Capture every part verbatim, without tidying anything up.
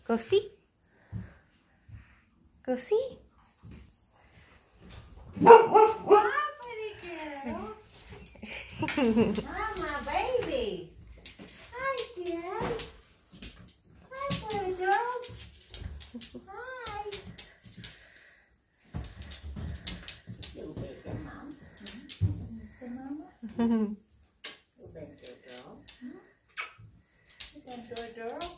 Go see. Go see. Hi, pretty girl. Hi, my baby. Hi, Jen. Hi, pretty girls. Hi. You better, Mom. Better, Mama. You better, girl. You better, girl.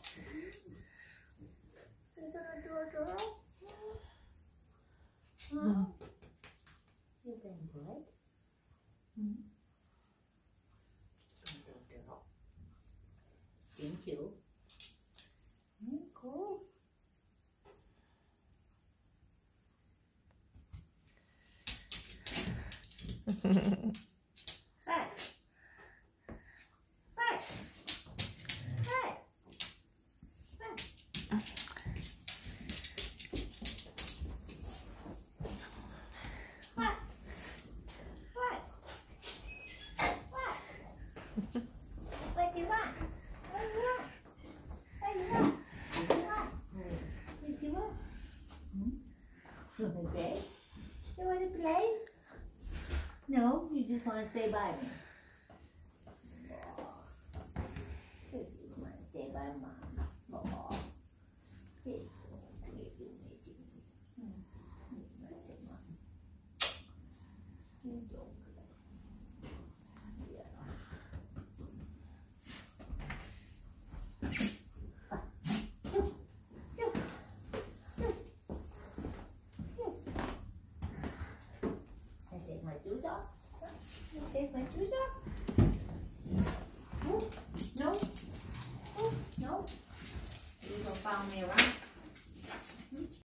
You better, girl. Huh? You've been good. Hmm? Good girl. Thank you. Mm, cool. Hey. Hey. Hey. What? What? What? What do you want? What do you want? What do you want? What do you want? What do you want? Hmm? You want to play? You want to play? No, you just want to stay by me. Oh. You just want to stay by Mom. Oh. Hey. Take my shoes off. Take my shoes off. No, no, no. You gonna follow me around?